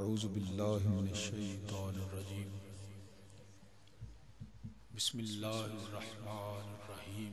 اعوذ باللہ من الشیطان الرجیم بسم اللہ الرحمن الرحیم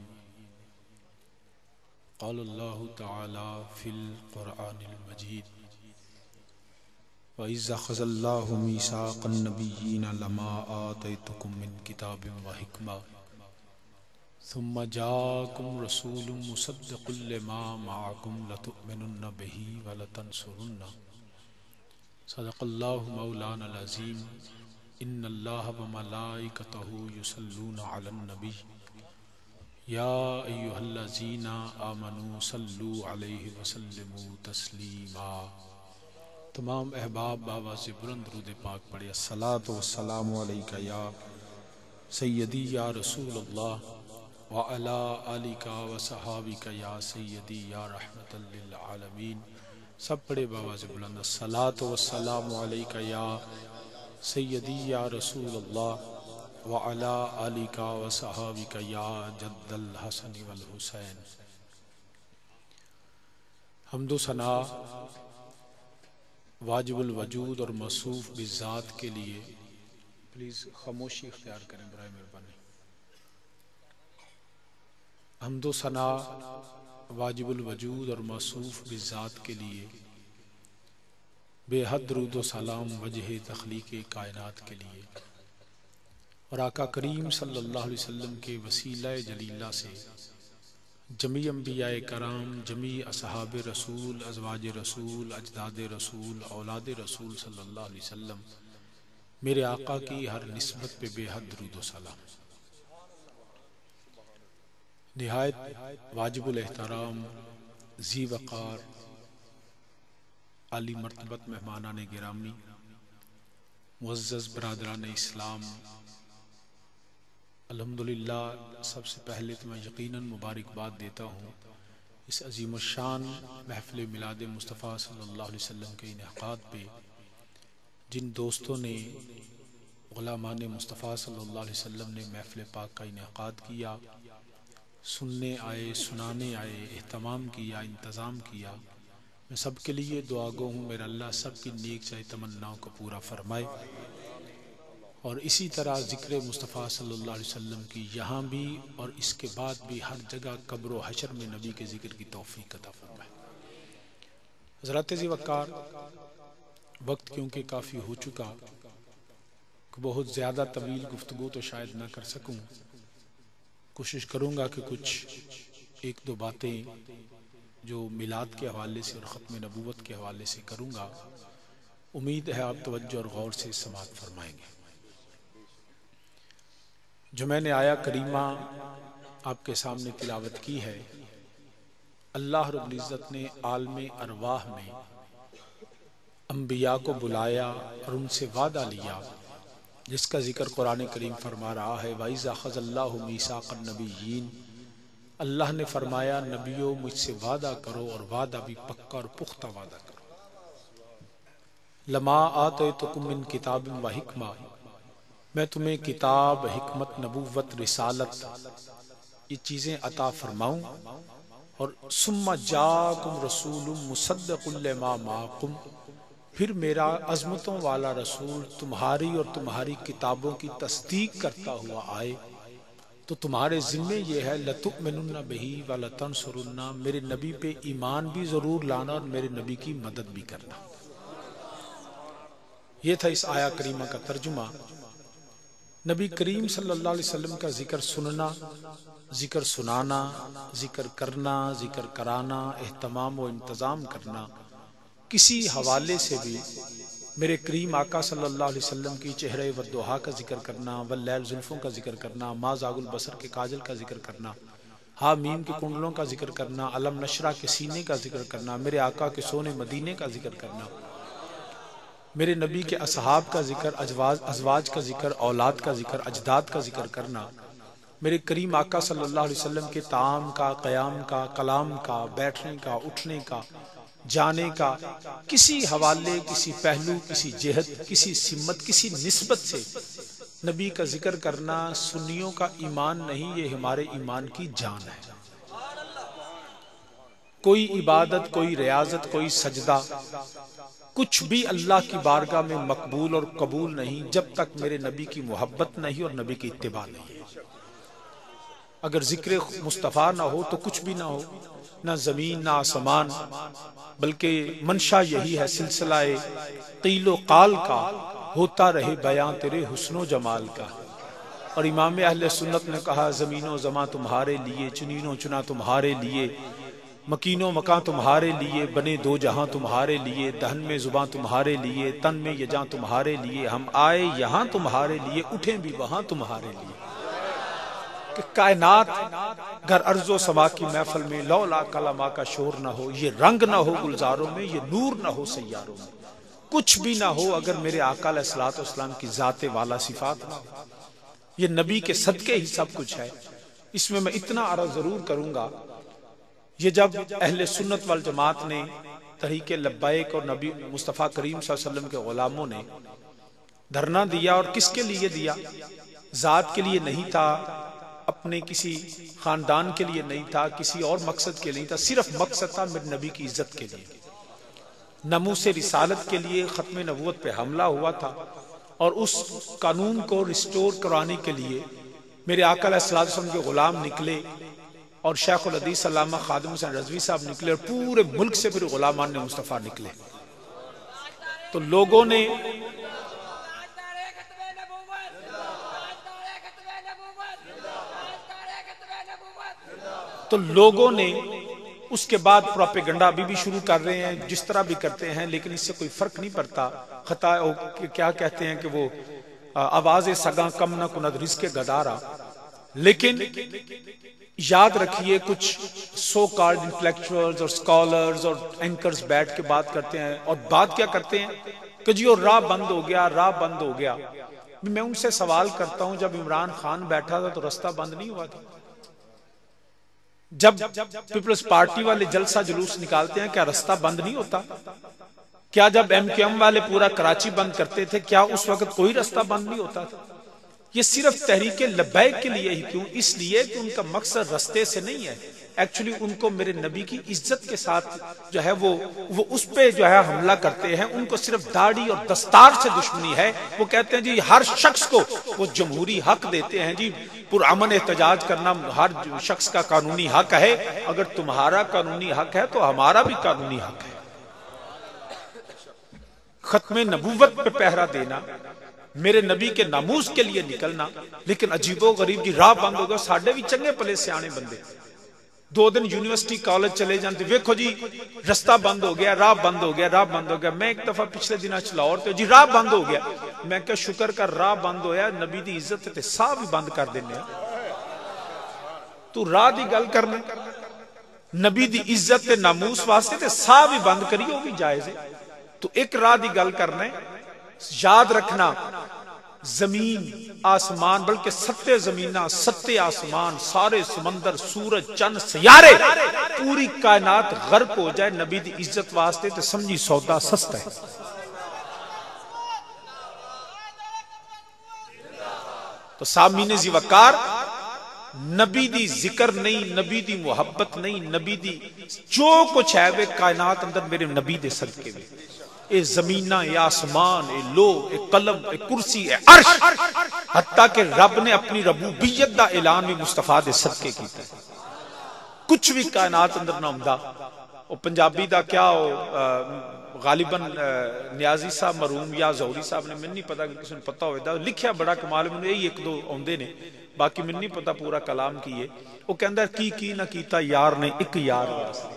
قال اللہ تعالی فی القرآن المجید وَإِذْ أَخَذَ اللَّهُ مِيثَاقَ النَّبِيِّينَ لَمَا آتَيْتُكُم مِّن كِتَابٍ وَحِكْمَةٍ ثُمَّ جَاءَكُمْ رَسُولٌ مُصَدِّقٌ لِّمَا مَعَكُمْ لَتُؤْمِنُنَّ بِهِ وَلَتَنصُرُنَّهُ صدق اللہ مولانا العظیم ان اللہ وملائکتہ یصلون علی النبی یا ایہا الذین آمنوا صلوا علیہ وسلموا تسلیما۔ تمام احباب بآواز بلند درود پاک پڑھے الصلاۃ والسلام علیک یا سیدی یا رسول اللہ وعلی آلک وصحابک یا سیدی یا رحمت للعالمین۔ سب پڑھے بآواز بلند الصلاۃ والسلام علیک یا سیدی یا رسول اللہ وعلی آلک وصحابک یا جد الحسن والحسین۔ حمد و ثنا واجب الوجود اور موصوف بالذات کے لیے پلیز خاموشی اختیار کریں برائے مہربانی۔ حمد و ثنا واجب الوجود اور موصوف بالذات کے لیے بے حد درود و سلام وجہ تخلیق کائنات کے لیے اور آقا کریم صلی اللہ علیہ وسلم کے وسیلہ جلیلہ سے جمیع انبیاء کرام، جمیع اصحاب رسول، ازواج رسول، اجداد رسول، اولاد رسول صلی اللہ علیہ وسلم میرے آقا کی ہر نسبت پہ بے حد درود و سلام۔ نہایت واجب الاحترام، ذی وقار، عالی مرتبت مہمانان گرامی، معزز برادران اسلام، الحمدللہ سب سے پہلے تو میں یقیناً مبارکباد دیتا ہوں اس عظیم الشان محفل میلاد مصطفیٰ صلی اللہ علیہ وسلم کے انعقاد پہ جن دوستوں نے، غلامان مصطفیٰ صلی اللہ علیہ وسلم نے محفل پاک کا انعقاد کیا، سننے آئے، سنانے آئے، اہتمام کیا، انتظام کیا، میں سب کے لیے دعا گو ہوں میرا اللہ سب کی نیک چاہے تمناؤں کو پورا فرمائے، اور اسی طرح ذکر مصطفیٰ صلی اللہ علیہ وسلم کی یہاں بھی اور اس کے بعد بھی ہر جگہ قبر و حشر میں نبی کے ذکر کی توفیق عطا فرمائے۔ حضرات ذی وقار، وقت کیونکہ کافی ہو چکا، بہت زیادہ طویل گفتگو تو شاید نہ کر سکوں، کوشش کروں گا کہ کچھ ایک دو باتیں جو میلاد کے حوالے سے اور ختم نبوت کے حوالے سے کروں گا، امید ہے آپ توجہ اور غور سے سماعت فرمائیں گے۔ جو میں نے آیا کریمہ آپ کے سامنے تلاوت کی ہے، اللہ رب العزت نے عالم ارواح میں انبیاء کو بلایا اور ان سے وعدہ لیا، جس کا ذکر قرآن کریم فرما رہا ہے وَإِذْ أَخَذَ اللَّهُ مِيثَاقَ النَّبِيِّينَ۔ اللہ نے فرمایا نبیوں مجھ سے وعدہ کرو اور وعدہ بھی پکا اور پختہ وعدہ کرو۔ لَمَا آتَيْتُكُم مِّن كِتَابٍ وَحِكْمَةٍ، میں تمہیں کتاب، حکمت، نبوت، رسالت یہ چیزیں عطا فرماؤں، اور ثُمَّ جَاءَكُمْ رَسُولٌ مُصَدِّقٌ لِّمَا مَعَكُمْ، پھر میرا عظمتوں والا رسول تمہاری اور تمہاری کتابوں کی تصدیق کرتا ہوا آئے، تو تمہارے ذمے یہ ہے لَتُؤْمِنُنَّ بِهِ وَلَتَنصُرُنَّهُ، میرے نبی پہ ایمان بھی ضرور لانا اور میرے نبی کی مدد بھی کرنا۔ یہ تھا اس آیا کریمہ کا ترجمہ۔ نبی کریم صلی اللہ علیہ وسلم کا ذکر سننا، ذکر سنانا، ذکر کرنا، ذکر کرانا، اہتمام و انتظام کرنا، کسی حوالے سے بھی میرے کریم آقا صلی اللہ علیہ وسلم کی چہرے والضحیٰ کا ذکر کرنا، واللیل زلفوں کا ذکر کرنا، ما زاغ البصر کے کاجل کا ذکر کرنا، ہا میم کے کنڈلوں کا ذکر کرنا، علم نشرہ کے سینے کا ذکر کرنا، میرے آقا کے سونے مدینے کا ذکر کرنا، میرے نبی کے اصحاب کا ذکر، ازواج کا ذکر، اولاد کا ذکر، اجداد کا ذکر کرنا، میرے کریم آقا صلی اللہ علیہ وسلم کے طعام کا، قیام کا، کلام کا، بیٹھنے کا، اٹھنے کا، جانے کا، کسی حوالے، کسی پہلو، کسی جہت، کسی سمت، کسی نسبت سے نبی کا ذکر کرنا سنیوں کا ایمان نہیں، یہ ہمارے ایمان کی جان ہے۔ کوئی عبادت، کوئی ریاضت، کوئی سجدہ کچھ بھی اللہ کی بارگاہ میں مقبول اور قبول نہیں جب تک میرے نبی کی محبت نہیں اور نبی کی اتباع نہیں. اگر ذکر مصطفیٰ نہ ہو تو کچھ بھی نہ ہو، نہ زمین نہ آسمان، بلکہ منشا یہی ہے سلسلہ قیل و قال کا، ہوتا رہے بیاں تیرے حسن و جمال کا. اور امام اہل سنت نے کہا زمین و زمان تمہارے لیے، چنین و چنا تمہارے لیے، مکین و مکان تمہارے لیے، بنے دو جہاں تمہارے لیے، دہن میں زباں تمہارے لیے، تن میں یہ جاں تمہارے لیے، ہم آئے یہاں تمہارے لیے، اٹھیں بھی وہاں تمہارے لیے. کہ کائنات گر ارض و سما کی محفل میں لولا کلمہ کا شور نہ ہو، یہ رنگ نہ ہو گلزاروں میں، یہ نور نہ ہو سیاروں میں، کچھ بھی نہ ہو اگر میرے آقا علیہ الصلوۃ والسلام کی ذات والا صفات نہ ہو. یہ نبی کے صدقے ہی سب کچھ ہے. اس میں اتنا عرض ضرور کروں گا، یہ جب اہل سنت والجماعت نے طریق لبیک اور نبی مصطفیٰ کریم صلی اللہ علیہ وسلم کے غلاموں نے دھرنا دیا، اور کس کے لیے دیا؟ ذات کے لیے نہیں تھا، اپنے کسی خاندان کے لیے نہیں تھا، کسی اور مقصد کے لیے نہیں تھا، صرف مقصد تھا میرے نبی کی عزت کے لیے. ناموس رسالت کے لیے ختم نبوت پہ حملہ ہوا تھا، اور اس قانون کو ریسٹور کرانے کے لیے میرے آقا علیہ الصلوۃ والسلام کے غلام نکلے، اور شیخ الحدیث علامہ خادم حسین رضوی صاحب نکلے، اور پورے ملک سے پھر غلامان نے مصطفیٰ نکلے. تو لوگوں نے اس کے بعد پروپیگنڈا ابھی بھی شروع کر رہے ہیں، جس طرح بھی کرتے ہیں، لیکن اس سے کوئی فرق نہیں پڑتا. خطا کیا کہتے ہیں کہ وہ آواز سگاں کم نہ کند رزق گدارا. لیکن یاد رکھیے کچھ سو کالڈ انٹلیکچوئلز اور سکالرز اور اینکرز بیٹھ کے بات کرتے ہیں، اور بات کیا کرتے ہیں کہ جی وہ راہ بند ہو گیا، راہ بند ہو گیا. میں ان سے سوال کرتا ہوں، جب عمران خان بیٹھا تھا تو رستہ بند نہیں ہوا تھا؟ جب پیپلز پارٹی والے جلسہ جلوس نکالتے ہیں کیا رستہ بند نہیں ہوتا؟ کیا جب ایم کیو ایم والے پورا کراچی بند کرتے تھے کیا اس وقت کوئی رستہ بند نہیں ہوتا تھا؟ یہ صرف تحریک لبیک کے لیے ہی. کیوں؟ اس لیے کہ ان کا مقصد رستے سے نہیں ہے، ایکچولی ان کو میرے نبی کی عزت کے ساتھ جو ہے وہ اس پہ جو ہے حملہ کرتے ہیں. ان کو صرف داڑھی اور دستار سے دشمنی ہے. وہ کہتے ہیں جی ہر شخص کو وہ جمہوری حق دیتے ہیں، جی پرامن احتجاج کرنا ہر شخص کا قانونی حق ہے. اگر تمہارا قانونی حق ہے تو ہمارا بھی قانونی حق ہے. ختم نبوت پہ پہرا دینا، میرے نبی کے ناموس کے لیے نکلنا، لیکن عجیب و غریب جی راہ بند ہو گیا. ساڈے بھی چنگے پلے سیانے بندے 2 دن یونیورسٹی کالج چلے جانتے، ویکھو جی رستہ بند ہو گیا، راہ بند ہو گیا، راہ بند ہو گیا. میں ایک دفعہ پچھلے دن لاہور تے جی راہ بند ہو گیا. میں کہ شکر کر راہ بند ہویا، نبی دی عزت تے ساہ بھی بند کر دینے. تو راہ دی گل کرنا، نبی دی عزت تے ناموس واسطے تے ساہ بھی بند کری، وہ بھی جائز ہے. تو ایک راہ دی گل کرنا ہے. یاد رکھنا زمین آسمان، بلکہ 7 زمیناں 7 آسمان، سارے سمندر، سورج، چند، سیارے، پوری کائنات غرق ہو جائے نبی دی عزت واسطے تے سمجھی سودا سستا ہے. تو سامعین ذی وقار، نبی دی ذکر نہیں، نبی دی محبت نہیں، نبی دی جو کچھ ہے وہ کائنات اندر میرے نبی دے صدقے میں. اے زمینہ، اے آسمان، اے لو، اے قلم، اے کرسی، اے عرش، حتیٰ کہ رب نے اپنی ربوبیت دا اعلان بھی مصطفیٰ دے صدقے کیتا ہے. کچھ بھی کائنات اندر نہ ہوندا. وہ پنجابی دا کیا غالباً نیازی صاحب مرحوم یا زہری صاحب نے، میں نہیں پتا کہ کسی نے پتا ہوئے دا لکھیا بڑا کمال، میں نے یہی 1-2 آندے نے، باقی میں نہیں پتا پورا کلام کی ہے. وہ کہندا ہے کی نہ کیتا یار نے ایک یار واسطے.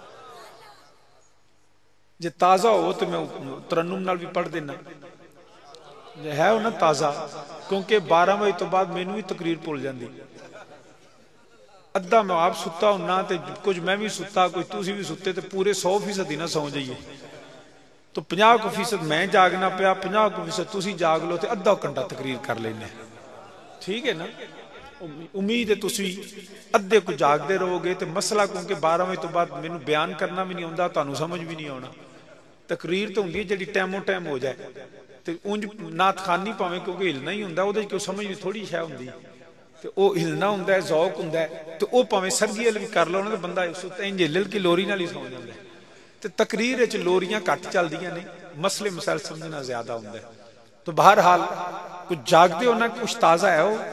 جے تازہ ہو تو میں ترنم نال بھی پڑھ دینا ہے وہ نا تازہ، کیونکہ 12 بجے تو بعد مینوں بھی تقریر بھول جاندی. ادھا میں آپ ستا ہونا تے کچھ میں بھی ستا، کوئی تسی بھی ستے تے پورے 100% ہی نہ سو جائیے. تو 50% میں جاگنا پیا، 50% تسی جاگ لو تے ادھا گھنٹہ تقریر کر لینے. ٹھیک ہے نا؟ امید ہے تسی ادھے کو جاگ دے رہو گے. تے مسئلہ کیونکہ 12 بجے تو بعد مینوں بیان کرنا بھی نہیں ہوندا، تانوں سمجھ بھی نہیں آنا. تقریر تو ہوندی ہے جڑی ٹائمو ٹائم ہو جائے. تے اونج نعت خوانی پاویں کیونکہ ہلنا ہی ہوندا، اودے کیوں سمجھ بھی تھوڑی شے ہوندی. تے او ہلنا ہوندا ہے، ذوق ہوندا ہے. تے او پاویں سرگی ال بھی کر لو نا تے بندہ انج ہل کے لوری نال ہی سو جاندا ہے. تے تقریر وچ لوریاں گھٹ چلدیاں نے، مسئلے مسائل سمجھنا زیادہ ہوندہ ہے. تو بہرحال کچھ جاگتے ہو نا، کچھ تازہ ہے ہو.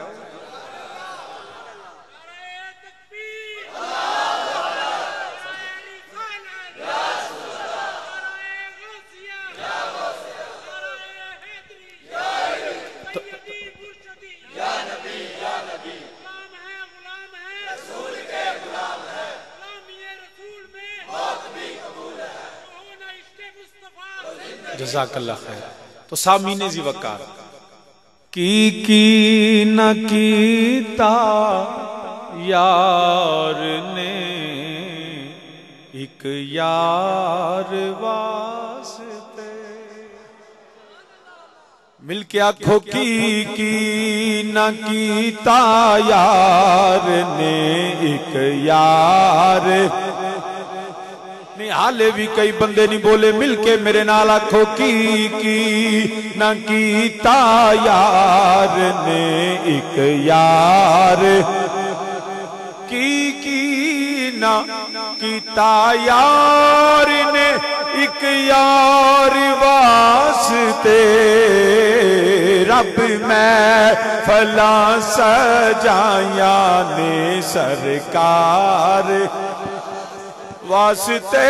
جزاک اللہ خیر. تو سامعین ذی وقار، کی نہ کیتا یار نے ایک یار واسطے، مل کے آنکھوں کی نہ کیتا یار نے ایک یار. حالے بھی کئی بندے نہیں بولے، مل کے میرے نال آکھو کی نہ کیتا یار نے ایک یار. کی نہ کیتا یار نے ایک یار واسطے، رب میں فلاں سجایا نے سرکار واسطے،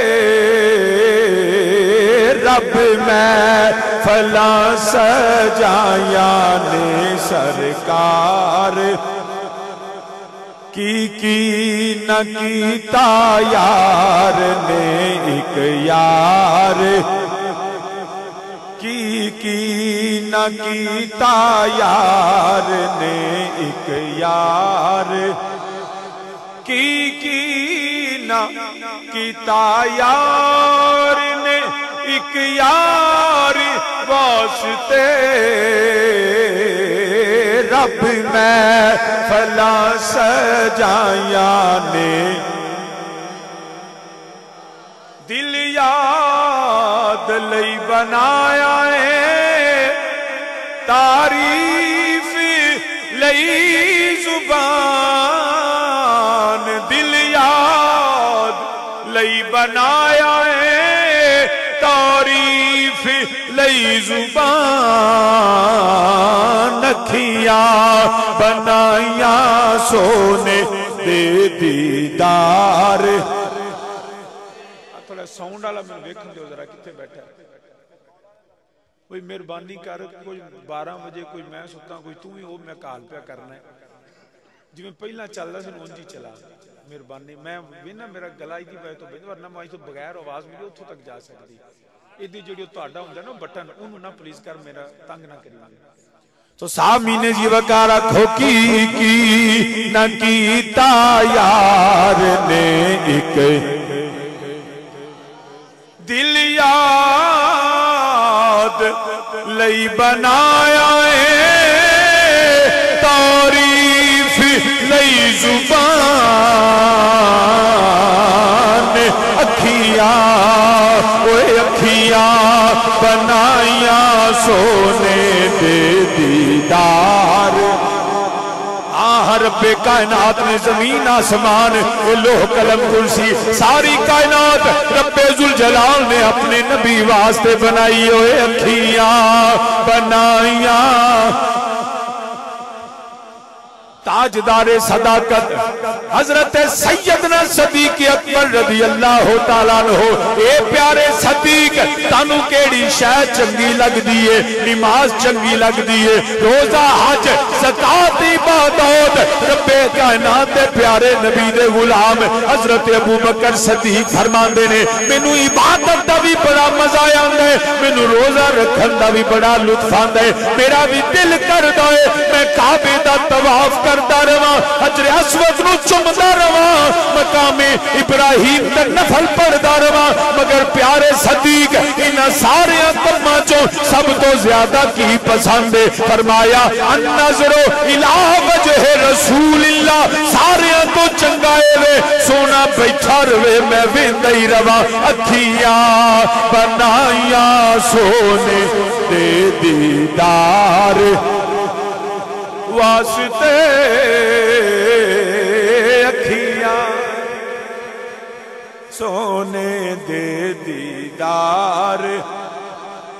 رب میں فلاں سجایا نے سرکار. کی نہ کیتا یار نے ایک یار، کی نہ کیتا یار نے ایک یار. کی نہ کیتا یار نے ایک یار واسطے، رب میں فلاں سجایا نے. دل یاد لئی بنایا ہے، تعریف لئی زبان، دل یاد لئی بنایا ہے، تعریف لئی زبان، اکھیاں بنائیاں سونے دے دیدار. تھوڑا ساؤنڈ والا میں ویکھن دیو ذرا کتنے بیٹھا ہے. کوئی مہربانی کر، کوئی 12 بجے کوئی میں ستا کوئی تو ہی ہو، میں کال پہ کرنا ہے جی میں پہلا چل رہا سن اونجی چلا. مہربانی میں وینا میرا گلا ہی پہ تو بہت ورنہ میں تو بغیر آواز میری اتھوں تک جا سکتی. ایدی جڑی تہاڈا ہوندا نا بٹن اونوں نہ پلیز کر میرا تنگ نہ کری. تو سامعین ذی وقار آکھو کی نہ کیتا یار نے ایک دل یاد لئی بنایا ہے، تعریف لئی زبان، اکھیاں اکھیاں بنائیاں سونے دے دیدار. رب کائنات نے زمین آسمان لوح قلم کرسی ساری کائنات رب ذوالجلال نے اپنے نبی واسطے بنائی ہوئے اکھیاں بنائیاں. تاجدار صداقت حضرت سیدنا صدیق اکبر رضی اللہ تعالیٰ عنہ، اے پیارے صدیق تانو کیڑی شے چنگی لگ دیئے، نماز چنگی لگ دیئے، روزہ حج زکات عبادات. رب کائنات دے پیارے نبی دے غلام حضرت ابو بکر صدیق فرماندے نے مینوں عبادت دا بھی بڑا مزہ آندا ہے، مینوں روزہ رکھن دا بھی بڑا لطف آندا ہے، میرا بھی دل کردا ہے میں کعبے دا طواف کردا رہواں، حجر اسود نو چومدا رہواں، مقام ابراہیم تے نفل پڑھدا رہواں. مگر پیارے صدیق انہاں سارے کماں چوں سب تو زیادہ کی پسند ہے؟ فرمایا النظر الی وجہ رسول اللہ، سارے تو چنگا ہے سونا بیٹھا رہے میں ویندا ہی رہواں، اکھیاں بنائیاں سونے دے دیدار واسطے، اکھیاں سونے دے دیدار.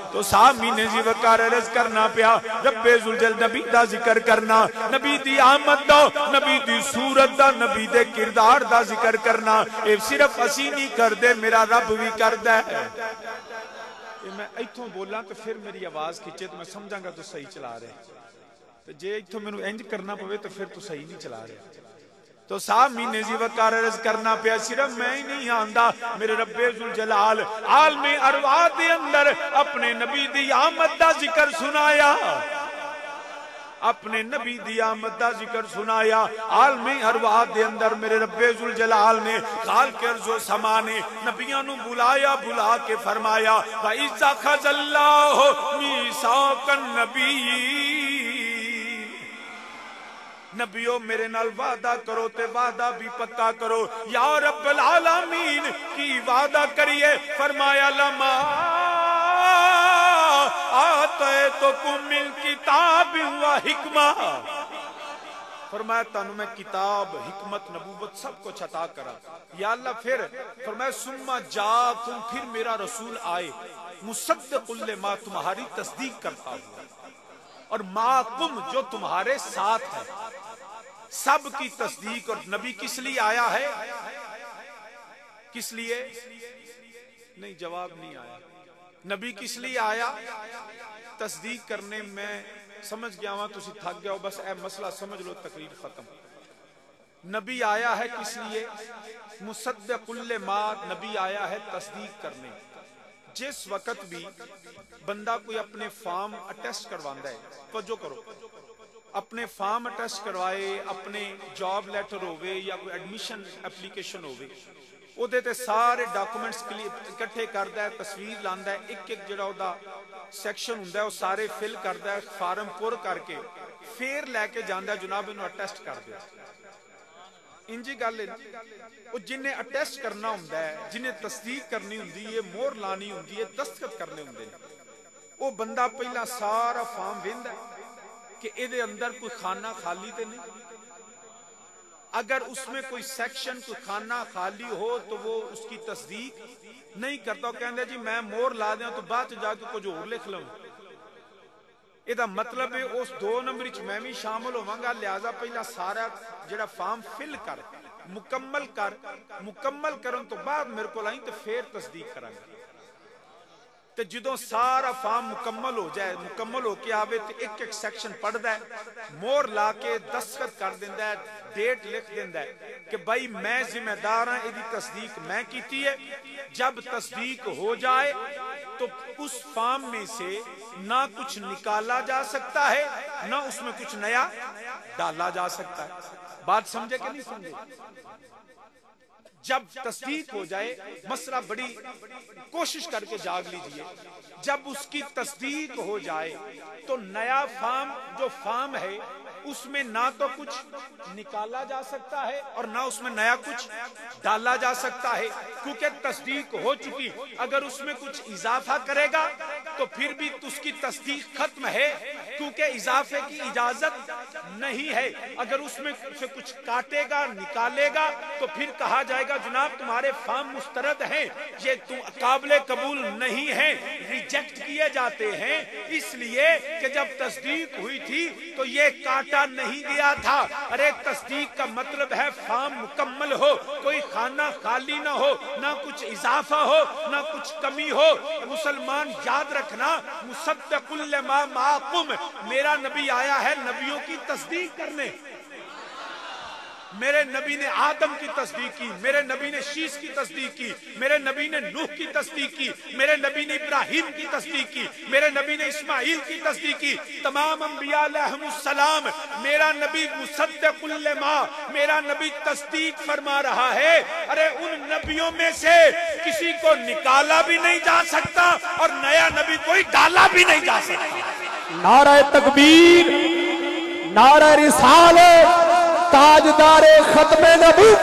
تو 6 مہینے ذی وقار عرض کرنا پیا رب ذوالجلال نبی دا ذکر کرنا، نبی دی آمد دا، نبی دی صورت دا، نبی دے کردار دا ذکر کرنا. اے صرف اسی نہیں کر دے، میرا رب بھی کردا ہے. میں ایتھوں بولاں تو پھر میری آواز کھچے تو میں سمجھاں گا تو صحیح چلا رہے، تو جے ایتھوں مینوں انج کرنا پوے تو پھر تو صحیح نہیں چلا رہے. تو 6 مہینے ذی وقار عرض کرنا پیا، صرف میں ہی نہیں آندا، میرے رب ذوالجلال عالم ارواح دے اندر اپنے نبی دی آمد دا ذکر سنایا، اپنے نبی دی آمد دا ذکر سنایا. عالم ارواح دے اندر میرے رب ذوالجلال نے خالق ارض و سما نے نبیوں نو بلایا، بلا کے فرمایا وَإِذْ أَخَذَ اللَّهُ مِيثَاقَ النَّبِيِّينَ، نبیوں میرے نال وعدہ کرو تے وعدہ بھی پکا کرو. یا رب العالمین کی وعدہ کریے؟ فرمایا لما آتیتکم من کتاب و حکمہ، فرمایا تانوں میں کتاب، حکمت، نبوت سب کچھ عطا کرا. یا اللہ پھر فرمایا ثم جاءکم، پھر میرا رسول آئے مصدق لما، تمہاری تصدیق کرتا ہوا، اور معکم جو تمہارے ساتھ ہے، سب کی تصدیق. اور نبی کس لیے آیا ہے؟ کس لیے؟ نہیں جواب نہیں آیا. نبی کس لیے آیا؟ تصدیق کرنے. میں سمجھ گیا ہوں تسی تھک گیا ہو، بس اے مسئلہ سمجھ لو تقریر ختم. نبی آیا ہے کس لیے؟ مصدق لما، نبی آیا ہے تصدیق کرنے. جس وقت بھی بندہ کوئی اپنے فارم اٹیسٹ کرواندا ہے، توجہ کرو، اپنے فارم اٹیسٹ کروائے، اپنے جاب لیٹر ہوئے یا کوئی ایڈمیشن اپلیکیشن ہوئے، او دے تے سارے ڈاکومنٹس اکٹھے کردا ہے، تصویر لاندا ہے، ایک ایک جڑا دا سیکشن ہوندا ہے وہ سارے فل کردا ہے، فارم پر کر کے پھر لے کے جاندا ہے جناب انہوں اٹیسٹ کر دیا. انجی گل ہے وہ جنہیں اٹیسٹ کرنا ہوندا ہے، جنہیں تصدیق کرنی ہوندی ہے، مہر لانی ہوندی ہے، دستخط کرنے ہوندے ہیں، وہ بندہ پہلا سارا فارم ویندا ہے کہ اے دے اندر کوئی خانہ خالی تے نہیں. اگر اس میں کوئی سیکشن، کوئی خانہ خالی ہو تو وہ اس کی تصدیق نہیں کرتا. کہندے جی میں مہر لا دیاں تو بعد جا کے کچھ اور لکھ لوں. یہ دا مطلب ہے اس 2 نمبر وچ میں بھی شامل ہوواں گا، لہذا پہلا سارا جڑا فارم فل کر مکمل کرن تو بعد میرے کو آئی تو پھر تصدیق کریں گا. تو جدوں سارا فارم مکمل ہو جائے، مکمل ہو کے آوے تو ایک ایک سیکشن پڑھدا ہے، مہر لا کے دستخط کر دیندا ہے، ڈیٹ لکھ دیندا ہے کہ بھائی میں ذمہ دار ہاں، یہ تصدیق میں کیتی ہے. جب تصدیق ہو جائے تو اس فارم میں سے نہ کچھ نکالا جا سکتا ہے، نہ اس میں کچھ نیا ڈالا جا سکتا ہے. بات سمجھے کہ نہیں سمجھے؟ جب تصدیق ہو جائے، مسئلہ بڑی کوشش کر کے جاگ لیجئے، جب اس کی تصدیق ہو جائے تو نیا فارم جو فارم ہے اس میں نہ تو کچھ نکالا جا سکتا ہے اور نہ اس میں نیا کچھ ڈالا جا سکتا ہے، کیونکہ تصدیق ہو چکی. اگر اس میں کچھ اضافہ کرے گا تو پھر بھی اس کی تصدیق ختم ہے، کیونکہ اضافے کی اجازت نہیں ہے. اگر اس میں سے کچھ کاٹے گا، نکالے گا تو پھر کہا جائے گا جناب تمہارے فارم مسترد ہیں، یہ قابل قبول نہیں ہیں، ریجیکٹ کیے جاتے ہیں. اس لیے کہ جب تصدیق ہوئی تھی تو یہ کاٹا نہیں گیا تھا. ارے تصدیق کا مطلب ہے فارم مکمل ہو، کوئی خانہ خالی نہ ہو، نہ کچھ اضافہ ہو، نہ کچھ کمی ہو. مسلمان یاد رکھنا، مصدق لما معکم، میرا نبی آیا ہے نبیوں کی تصدیق کرنے. میرے نبی نے آدم کی تصدیق کی، میرے نبی نے شیش کی تصدیق کی، میرے نبی نے نوح کی تصدیق کی، میرے نبی نے ابراہیم کی تصدیق کی، میرے نبی نے اسماعیل کی تصدیق کی. تمام انبیاء علیہم السلام، میرا نبی مصدق لما، میرا نبی تصدیق فرما رہا ہے. ارے ان نبیوں میں سے کسی کو نکالا بھی نہیں جا سکتا اور نیا نبی کوئی ڈالا بھی نہیں جا سکتا. نعرہ تکبیر، نعرہ رسالت، تاجدار ختم نبوت.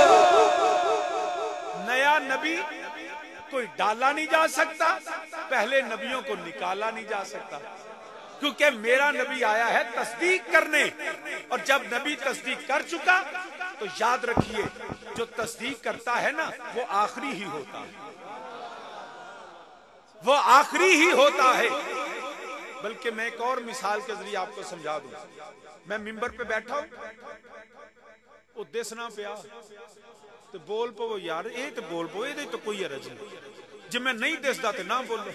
نیا نبی کوئی ڈالا نہیں جا سکتا، پہلے نبیوں کو نکالا نہیں جا سکتا، کیونکہ میرا نبی آیا ہے تصدیق کرنے. اور جب نبی تصدیق کر چکا تو یاد رکھیے جو تصدیق کرتا ہے نا وہ آخری ہی ہوتا ہے. وہ آخری ہی ہوتا ہے. بلکہ میں ایک اور مثال کے ذریعے آپ کو سمجھا دوں. میں ممبر پہ بیٹھا ہوں وہ دسنا پیا تو بول پو یار یہ تو بول پو یہ تو کوئی عرض نہیں جی میں نہیں دسدا تو نہ بولو.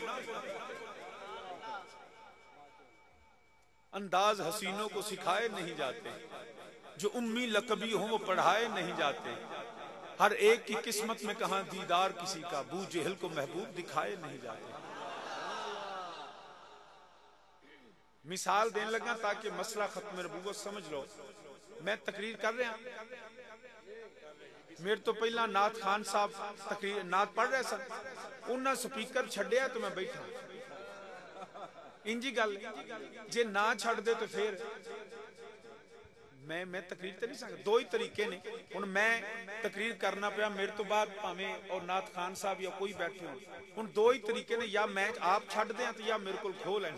انداز حسینوں کو سکھائے نہیں جاتے, جو امی لقبی ہوں وہ پڑھائے نہیں جاتے. ہر ایک کی قسمت میں کہاں دیدار کسی کا, ابو جہل کو محبوب دکھائے نہیں جاتے. مثال دینے لگا تاکہ مسئلہ ختم نبوت سمجھ لو. میں تقریر کر رہا میرے تو پہلا نعت خان صاحب تقریر نعت پڑھ رہے سن, انہاں سپیکر چھڈیا تو میں بیٹھا. انجی گل جے نہ چھڑ دے تو پھر میں تقریر تے نہیں سکتا. دو ہی طریقے نے. ہن میں تقریر کرنا پیا میرے تو بعد پاویں اور نعت خان صاحب یا کوئی بیٹھے ہون, ہن دو ہی طریقے نے, یا میں آپ چھڈ دیاں تے یا میرے کول کھو لین.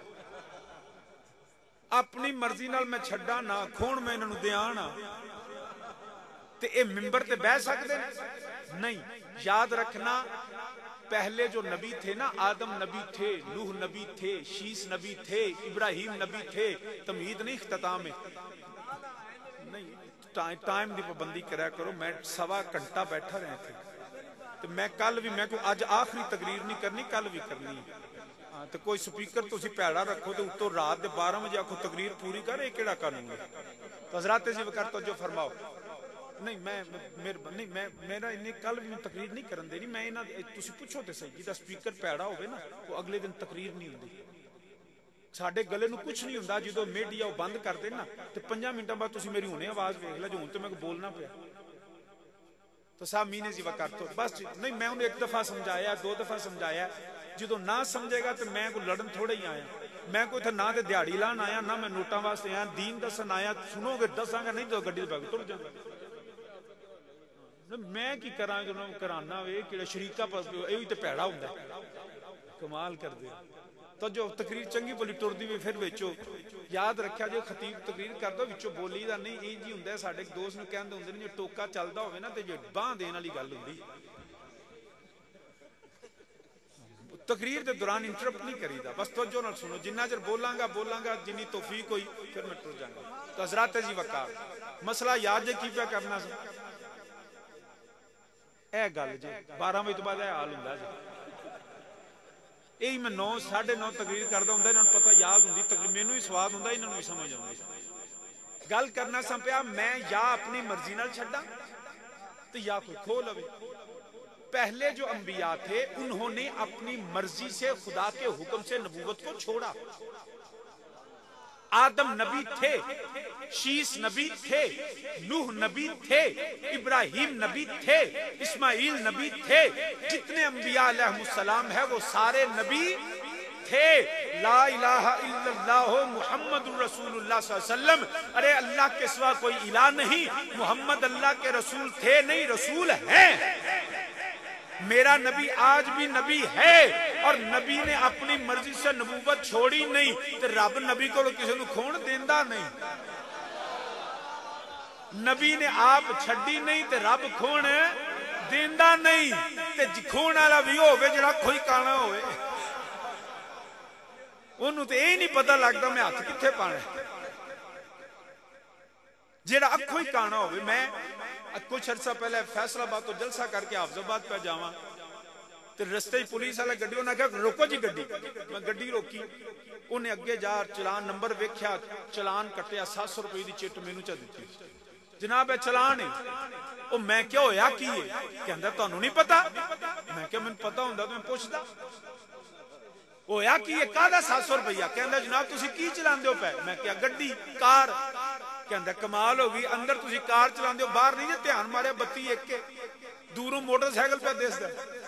اپنی مرضی نال میں چھڈا نہ کھون میں انہاں نوں دیاں نا تے اے ممبر تے بیٹھ سکدے نہیں. یاد رکھنا پہلے جو نبی تھے نا, آدم نبی تھے, نوح نبی تھے, شیس نبی تھے, ابراہیم نبی تھے. تمہید نہیں اختتام ہے نہیں. ٹائم دی پابندی کریا کرو. میں 1.25 گھنٹہ بیٹھا رہے تھے تو میں کل بھی میں کو اج آخری تقریر نہیں کرنی, کل بھی کرنی ہے. تو کوئی سپیکر تسی پیڑا رکھو تو اتو رات دے 12 بجے آکھو تقریر پوری کر, یہ کیڑا قانون ہے؟ تو حضرات جی وقت توجہ فرماؤ. نہیں میں میرا انہیں کل بھی تقریر نہیں کرن دینی. میں انہاں تسی پوچھو تے صحیح جدا سپیکر پیڑا ہوئے نا وہ اگلے دن تقریر نہیں ہوندی. ساڈے گلے نو کچھ نہیں ہوندا جدوں میڈیا وہ بند کر دے نا تے 5 منٹاں بعد تسی میری ہونے آواز ویکھ لو جو ہن تے میں بولنا پیا. تو صاحب مینے جی وقت تو بس نہیں میں انہیں 1 دفعہ سمجھایا 2 دفعہ سمجھایا. جدو نہ سمجھے گا تو میں کوئی لڑن تھوڑے ہی آیا. میں کوئی تھا نہ تے دیہڑی لان آیا نہ میں نوٹاں واسطے آیا. دین دسن آیا. سنو گے دساں گا, نہیں تو گڈی دے بیگ ٹر جاں. میں کی کراں جو کرانا وے کیڑا شریکا ایہی تے پیڑا ہوندا ہے. کمال کر دے. تو جو تقریر چنگی بولی ٹردی وے پھر وچوں یاد رکھیا جو خطیب تقریر کردا وچوں بولی دا نہیں. ایں جی ہوندا ہے ساڈے دوست نوں کہندے ہوندے نے جو ٹوکا چلدا ہوے نا تے جو باہ دین والی گل ہوندی. تقریر دے دوران انٹرپٹ نہیں کریدا, بس توجہ نال سنو. جنہ چر بولاں گا جنی توفیق ہوئی پھر میں ٹر جاں گا. تو حضرات جی وقار مسئلہ یاد جے کی پیا کرنا سی اے گل جی 12 بجے تو بعد اے حال ہوندا جی. یہی میں 9 9:30 تقریر کردا ہوندا, انہاں نوں پتہ یاد ہوندی تقریر, مینوں ہی سواد ہوندا, انہاں نوں بھی سمجھ آوندی. گل کرنا سا پیا میں یا اپنی مرضی نال چھڈاں تے یا کوئی کھو لوے. پہلے جو انبیاء تھے انہوں نے اپنی مرضی سے خدا کے حکم سے نبوت کو چھوڑا. آدم نبی تھے, شیس نبی تھے, نوح نبی تھے, ابراہیم نبی تھے, اسماعیل نبی تھے. جتنے انبیاء علیہ السلام ہیں وہ سارے نبی تھے. لا الہ الا اللہ محمد رسول اللہ صلی اللہ علیہ وسلم. ارے اللہ کے سوا کوئی الہ نہیں, محمد اللہ کے رسول تھے نہیں, رسول ہیں. میرا نبی آج بھی نبی ہے اور نبی نے اپنی مرضی سے نبوت چھوڑی نہیں. تو رب نبی کو کسی نو کھون دیندا نہیں. نبی نے آپ چھڈی نہیں تے رب کھون دیندا نہیں. تے کھون والا بھی ہوے جڑا کھوئی کانا ہوے, انہوں تے یہ نہیں پتہ لگتا میں ہاتھ کتھے پانا. جڑا اکھوں ہی کانا ہوے. میں کچھ عرصہ پہلے فیصل آباد تو جلسہ کر کے حافظ آباد پہ جاواں تے رستے پولیس والا گڈی انہاں کہا روکو جی گڈی. میں گڈی روکی, انہیں اگے جا چلان نمبر ویکھیا, چلان کٹیا 700 روپے دی چٹ مینوں چا دتی. جناب چلان ہے او میں کیا ہویا کی ہے؟ کہندا تانوں نہیں پتہ. میں کہ مینوں پتہ ہوندا تو میں پوچھدا ہویا کی ہے کاہدا 700 روپیہ. کہندا جناب تسی کی چلاندے ہو پے؟ میں کہیا گڈی کار. کہندا کمال ہو گئی, اندر تسی کار چلاندے ہو باہر نہیں جے دھیان ماریا بتی ایک کے دوروں موٹر سائیکل پہ دسدا.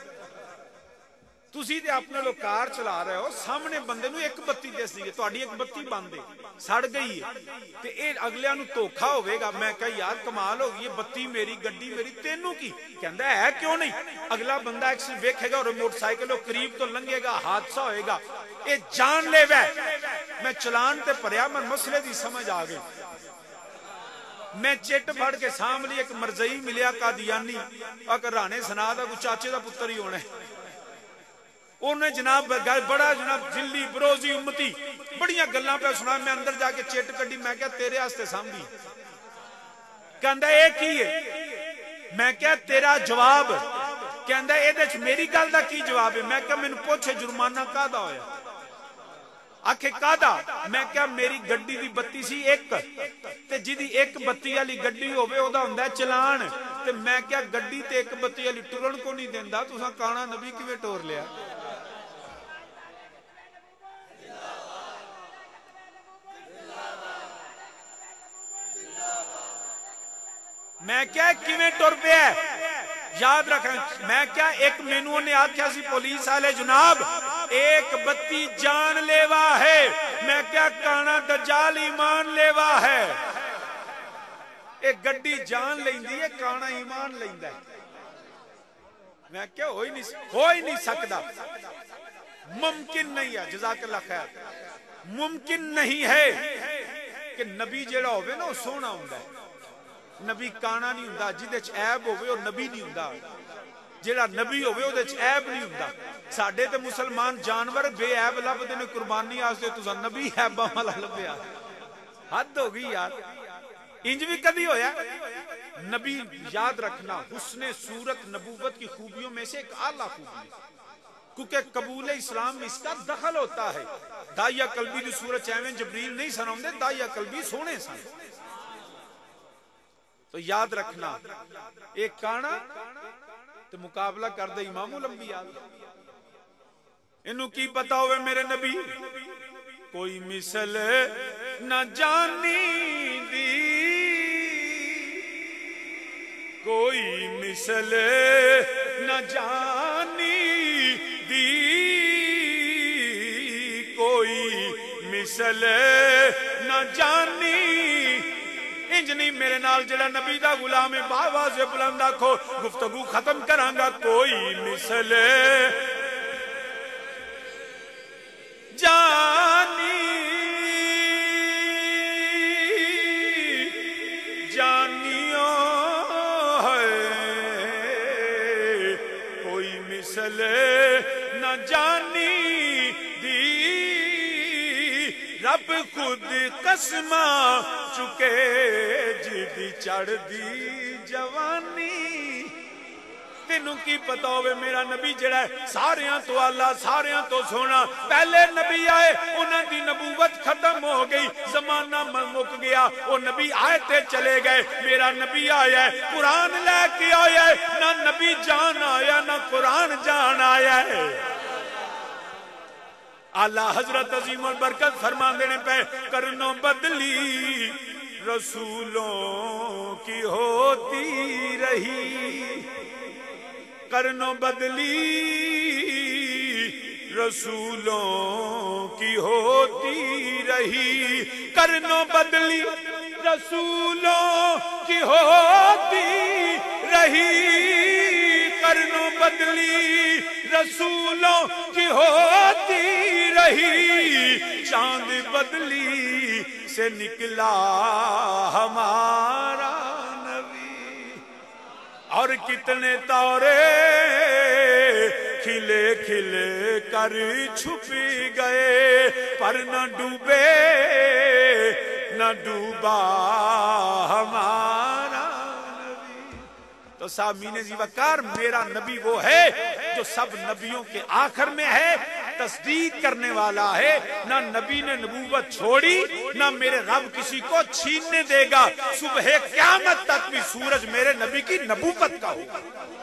تسی تے اپنے لوگ کار چلا رہے ہو, سامنے بندے نو ایک بتی دس دی, تہاڈی ایک بتی بند ہے سڑ گئی ہے تے اے اگلیاں نو دھوکھا ہوے گا. میں کہا یار کمال ہو گئی, بتی میری گڈی میری تینوں کی. کہندا ہے کیوں نہیں؟ اگلا بندہ ایکسیڈنٹ ویکھے گا اور موٹر سائیکل قریب تو لنگے گا, حادثہ ہوئے گا, اے جان لے وے. میں چلان تے پریا, من مسئلے دی سمجھ آ گئی. میں چٹ پھڑ کے سامنے ایک مرزئی ملیا قادیانی, اگر رانے سنا دا کوئی چاچے دا پتر ہی ہونا ہے. انہیں جناب بڑا جناب جلی بروزی امتی بڑیاں گلاں پہ سنا. میں اندر جا کے چٹ کڈی, میں کہا تیرے واسطے سامبھی. کہندا اے کی ہے؟ میں کہا تیرا جواب. کہندا اے دے میری گل دا کی جواب ہے؟ میں کہا مینوں پوچھ جرمانہ کادا ہویا؟ آکھے کادا؟ میں کہا میری گڈی دی بتی سی ایک, تے جدی ایک بتی والی گڈی ہوے او دا ہوندا چلان. تے میں کہا گڈی تے ایک بتی والی ٹرن کو نہیں دیندا, تساں کانا نبی کیویں ٹور لیا؟ میں کیا کیویں ٹر پیا یاد رکھیں. میں کیا ایک مینوں نے آکھیا سی پولیس والے جناب ایک بتی جان لیوا ہے. میں کیا کانا دجال ایمان لیوا ہے. ایک گڈی جان لیندی ہے, کانا ایمان لیندا ہے. میں کیا ہو ہی نہیں سکدا, ممکن نہیں ہے. جزاک اللہ خیر. ممکن نہیں ہے کہ نبی جیڑا ہوے نا سونا ہوندا ہے. نبی کانا نہیں ہوندا, جدے چ عیب ہوے او نبی نہیں ہوندا. جیڑا نبی ہوے او دے چ عیب نہیں ہوندا. ساڈے تے مسلمان جانور بے عیب لبدے نے قربانی واسطے, تساں نبی عیباں والا لبیا. حد ہو گئی یار. انج بھی کبھی ہویا نبی یاد رکھنا حسن صورت نبوت کی خوبیوں میں سے ایک اعلیٰ خوبی ہے, کیونکہ قبول اسلام میں اس کا دخل ہوتا ہے. داعیہ قلبی دی صورت چاہویں جبریل نہیں سناؤندے, داعیہ قلبی سونے سن. تو یاد رکھنا ایک کانا تو مقابلہ کر دے امام الانبیاء. انہوں کی پتا ہوئے میرے نبی کوئی مثل نہ جانی دی, کوئی مثل نہ جانی دی, کوئی مثل نہ جانی. انج نہیں میرے نال جڑا نبی دا غلام ہے باواز بلند آکھو گفتگو ختم کرانگا. کوئی مثل جانی جانیوں ہے, کوئی مثل نہ جانی دی. رب خود قسمہ چکے جدی چڑھ دی جوانی. تینوں کی پتا ہوئے میرا نبی جڑا ہے ساریاں تو اللہ ساریاں تو سونا. پہلے نبی آئے انہاں دی نبوت ختم ہو گئی, زمانہ مک گیا, وہ نبی آئے تے چلے گئے. میرا نبی آیا ہے قرآن لے کے آیا ہے, نہ نبی جان آیا نہ قرآن جان آیا ہے. اللہ حضرت عظیم البرکت فرما دینے پہ کرنوں بدلی رسولوں کی ہوتی رہی, کرنوں بدلی رسولوں کی ہوتی رہی, کرنوں بدلی رسولوں کی ہوتی رہی, کرنوں بدلی رسولوں کی ہوتی رہی. چاند بدلی سے نکلا ہمارا نبی, اور کتنے تارے کھلے کھلے کر چھپ گئے, پر نہ ڈوبے نہ ڈوبا ہمارا نبی. تو سامعین زی وقار میرا نبی وہ ہے جو سب نبیوں کے آخر میں ہے, تصدیق کرنے والا ہے. نہ نبی نے نبوت چھوڑی نہ میرے رب کسی کو چھیننے دے گا. صبح قیامت تک بھی سورج میرے نبی کی نبوت کا ہوگا.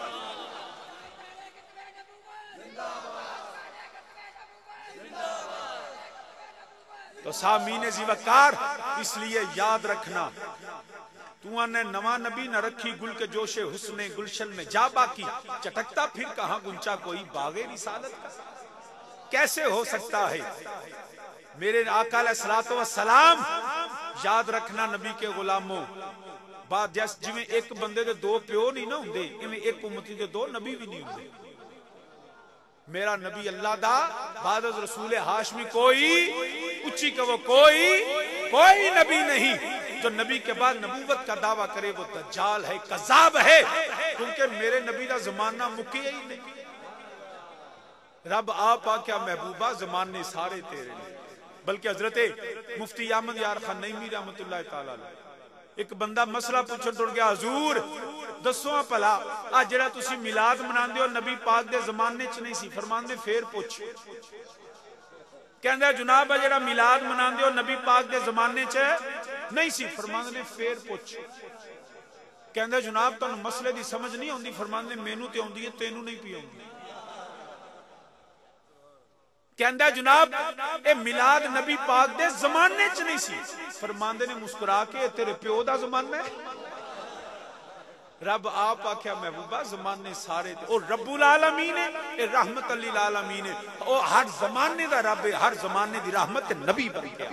تو سامعین زی وقار اس لیے یاد رکھنا تو نے نواں نبی نہ رکھی گل کے جوش حسن گلشن میں جا باقی, چٹکتا پھر کہاں گنچا کوئی باغ رسالت کا. کیسے ہو سکتا ہے میرے آقا علیہ السلام. یاد رکھنا نبی کے غلاموں, بات جیسے جویں ایک بندے دے دو پیو نہیں نہ ہوندے, ایویں ایک امتی دے دو نبی بھی نہیں ہوندے. میرا نبی اللہ دا بعد از رسول ہاشمی کوئی اچھی کہ وہ کوئی نبی نہیں. جو نبی کے بعد نبوت کا دعویٰ کرے وہ دجال ہے, کذاب ہے, کیونکہ میرے نبی دا زمانہ مکیا ہی نہیں. رب آپ کیا محبوبہ زمانے سارے تیرے نے. بلکہ حضرت مفتی احمد یار خان نعیمی رحمت اللہ تعالی ایک بندہ مسئلہ پوچھن ٹر گیا, حضور دسو بھلا آ جڑا تسی میلاد مناندے ہو نبی پاک دے زمانے چ نہیں سی, فرماندے پھر پوچھ. کہندا جناب جڑا میلاد مناندے ہو نبی پاک دے زمانے چ نہیں سی, فرماندے پھر پوچھ. کہندا جناب تانوں مسئلے دی سمجھ نہیں ہوندی, فرماندے مینوں تے ہوندی ہے تینوں نہیں پی ہوندی. کہندا جناب اے میلاد نبی پاک دے زمانے چ نہیں سی, فرماندے نے مسکرا کے تیرے پیو دا زمانہ ہے. رب آپ آکھیا محبوبہ زمانے سارے تے, اور رب العالمین ہے, اے رحمت للعالمین ہے, او ہر زمانے دا رب ہے, ہر زمانے دی رحمت تے نبی بن گیا.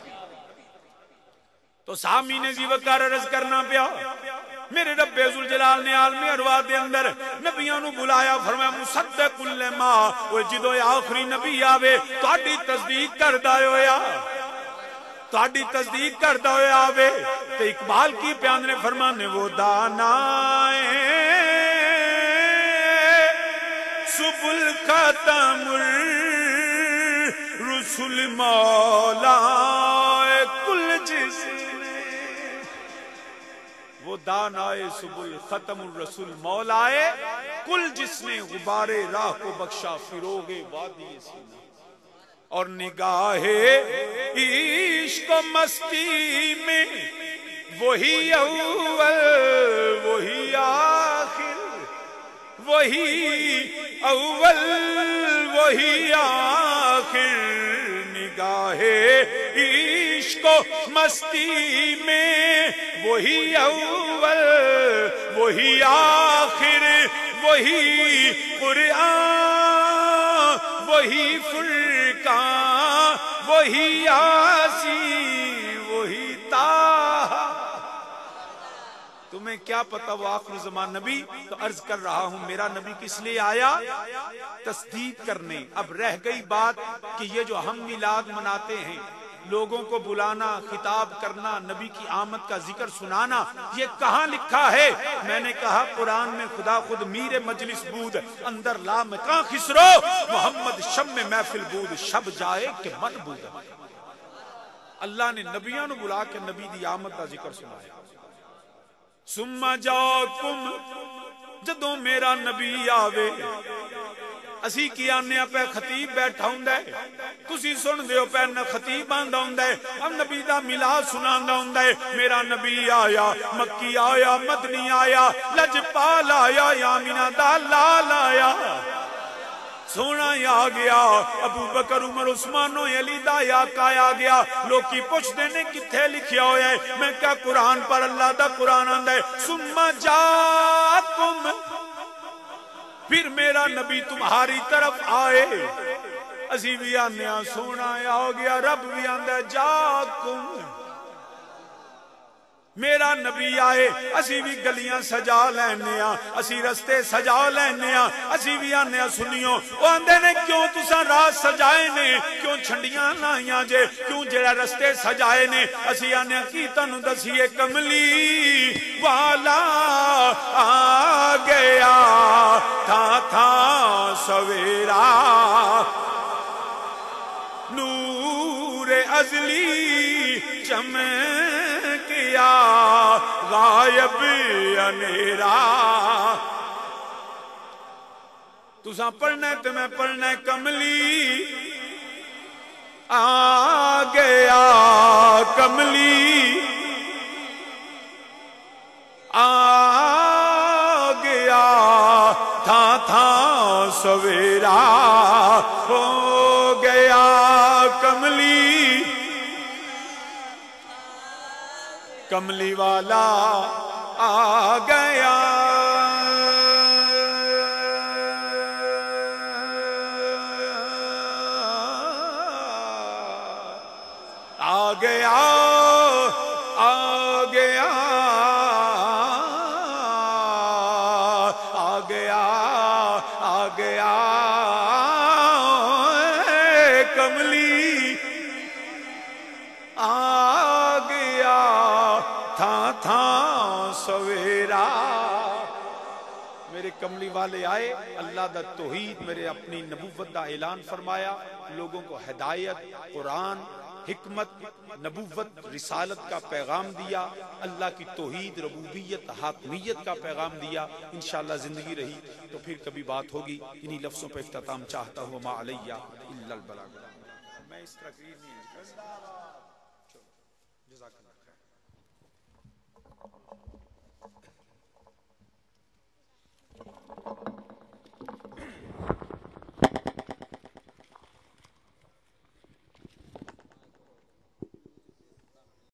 تو سامعین زی وقار عرض کرنا پیا, میرے رب ذوالجلال نے عالم ارواح دے اندر نبیوں نو بلایا, فرمایا مصدق لما, او جدوں آخری نبی آوے تہاڈی تصدیق کردا ہویا, تہاڈی تصدیق کردا ہویا آوے. تے اقبال کی پیان نے فرمانے وہ دانائے سبل ختم رسول مولا کل جس نے, وہ دانائے سبل ختم الرسول مولائے کل جس نے غبار راہ کو بخشا فروغ وادی سینہ. اور نگاہ عشق و مستی میں وہی اول وہی آخر, وہی اول وہی آخر. نگاہ عشق و مستی میں وہی اول وہی آخر, وہی قرآن وہی فرقان وہی یاسین وہی طٰہٰ. تمہیں کیا پتا وہ آخر زمان نبی. تو عرض کر رہا ہوں میرا نبی کس لیے آیا, تصدیق کرنے. اب رہ گئی بات کہ یہ جو ہم میلاد مناتے ہیں, لوگوں کو بلانا, خطاب کرنا, نبی کی آمد کا ذکر سنانا, یہ کہاں لکھا ہے؟ میں نے کہا قرآن میں خدا خود میر مجلس بود اندر لا مکان خسرو, محمد شم میں محفل بود شب جائے کہ من بود. اللہ نے نبیوں نو بلا کے نبی دی آمد کا ذکر سنایا. ثم جاکم, جدوں میرا نبی آوے, اسی کی آنے پہ خطیب بیٹھا ہوندہ ہے, تسی سن دیو پہ خطیب آندہ ہوندہ ہے, ہم نبی دا میلاد سناندہ ہوندہ ہے. میرا نبی آیا, مکی آیا, مدنی آیا, لجپال آیا, یامینہ دا لال آیا, سونا آ گیا, ابو بکر عمر عثمان و علی دا آقا آ گیا. لوگ کی پوچھ دینے کتھے لکھیا ہویا ہے, میں کیا قرآن پر اللہ دا قرآن آندہ ہے. ثم جاکم, پھر میرا نبی تمہاری طرف آئے. اسی بھی آنے سونا آ گیا, رب بھی آندہ جاکم, میرا نبی آئے. اسی بھی گلیاں سجا لینے, اسی رستے سجا لینے, اسی بھی آنے سنیوں. وہ آندے نے کیوں تساں راہ سجائے نے, کیوں چھنڈیاں لائیاں جے, کیوں جڑا رستے سجائے نے. اسی آنے کی تنو دسیے کملی والا آ گیا, تھا سویرا نور ازلی چمکیا, غائب انیرا. تساں پڑھنا ہے تو میں پڑھنا ہے. کملی آ گیا, کملی آ گیا, تھا سویرا ہو گیا. کملی کملی والا آ گیا. آ گیا, آ گیا, آ گیا, آ گیا. کملی آ گیا, تھا سویرا. میرے کملی والے آئے، اللہ دا توحید میرے اپنی نبوت دا اعلان فرمایا، لوگوں کو ہدایت، قرآن، حکمت، نبوت، رسالت کا پیغام دیا، اللہ کی توحید، ربوبیت، حاکمیت کا پیغام دیا۔ انشاءاللہ زندگی رہی تو پھر کبھی بات ہوگی۔ انہی لفظوں پہ اختتام چاہتا ہوں، ما علیہ الا البلاغ۔ میں اس تقریر نہیں، جزاک اللہ خیر۔